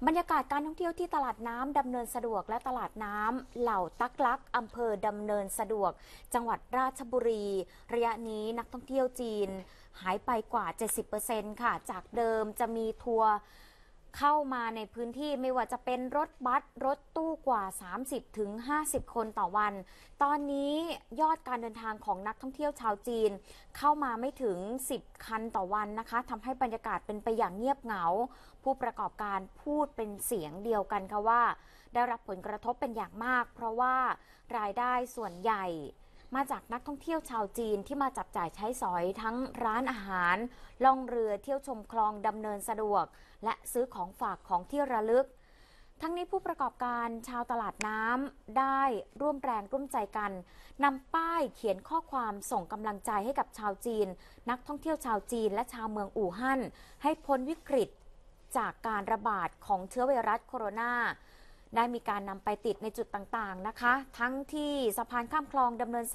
บรรยากาศการท่องเที่ยวที่ตลาดน้ำดำเนินสะดวกและตลาดน้ำเหล่าตักลักอำเภอดำเนินสะดวกจังหวัดราชบุรีระยะนี้นักท่องเที่ยวจีนหายไปกว่า 70% ค่ะจากเดิมจะมีทัวร์เข้ามาในพื้นที่ไม่ว่าจะเป็นรถบัสรถตู้กว่า 30-50 คนต่อวันตอนนี้ยอดการเดินทางของนักท่องเที่ยวชาวจีนเข้ามาไม่ถึง10คันต่อวันนะคะทำให้บรรยากาศเป็นไปอย่างเงียบเหงาผู้ประกอบการพูดเป็นเสียงเดียวกันค่ะว่าได้รับผลกระทบเป็นอย่างมากเพราะว่ารายได้ส่วนใหญ่มาจากนักท่องเที่ยวชาวจีนที่มาจับจ่ายใช้สอยทั้งร้านอาหารล่องเรือเที่ยวชมคลองดำเนินสะดวกและซื้อของฝากของที่ระลึกทั้งนี้ผู้ประกอบการชาวตลาดน้ำได้ร่วมแรงร่วมใจกันนำป้ายเขียนข้อความส่งกำลังใจให้กับชาวจีนนักท่องเที่ยวชาวจีนและชาวเมืองอู่ฮั่นให้พ้นวิกฤตจากการระบาดของเชื้อไวรัสโคโรนาได้มีการนำไปติดในจุดต่างๆนะคะทั้งที่สะพานข้ามคลองดำเนิน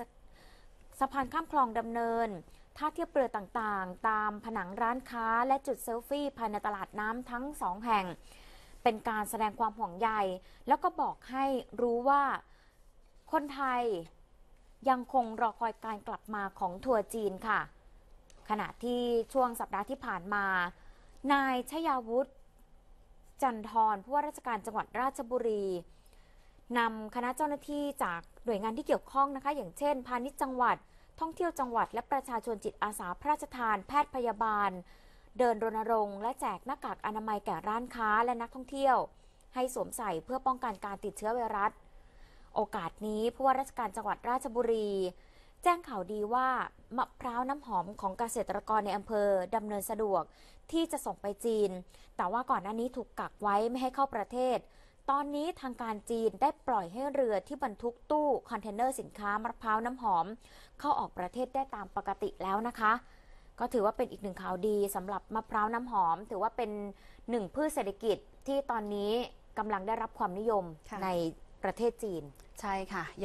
ท่าเทียบเรือต่างๆตามผนังร้านค้าและจุดเซลฟี่ภายในตลาดน้ำทั้ง2แห่งเป็นการแสดงความห่วงใยแล้วก็บอกให้รู้ว่าคนไทยยังคงรอคอยการกลับมาของทัวร์จีนค่ะขณะที่ช่วงสัปดาห์ที่ผ่านมานายชยาวุฒิจันทร์ผู้ว่าราชการจังหวัดราชบุรีนำคณะเจ้าหน้าที่จากหน่วยงานที่เกี่ยวข้องนะคะอย่างเช่นพาณิชย์จังหวัดท่องเที่ยวจังหวัดและประชาชนจิตอาสาพระราชทานแพทย์พยาบาลเดินรณรงค์และแจกหน้ากากอนามัยแก่ร้านค้าและนักท่องเที่ยวให้สวมใส่เพื่อป้องกันการติดเชื้อไวรัสโอกาสนี้ผู้ว่าราชการจังหวัดราชบุรีแจ้งข่าวดีว่ามะพร้าวน้ำหอมของเกษตรกรในอำเภอดำเนินสะดวกที่จะส่งไปจีนแต่ว่าก่อนหน้านี้ถูกกักไว้ไม่ให้เข้าประเทศตอนนี้ทางการจีนได้ปล่อยให้เรือที่บรรทุกตู้คอนเทนเนอร์สินค้ามะพร้าวน้ำหอมเข้าออกประเทศได้ตามปกติแล้วนะคะก็ถือว่าเป็นอีกหนึ่งข่าวดีสำหรับมะพร้าวน้ำหอมถือว่าเป็นหนึ่งพืชเศรษฐกิจที่ตอนนี้กำลังได้รับความนิยมในประเทศจีนใช่ค่ะ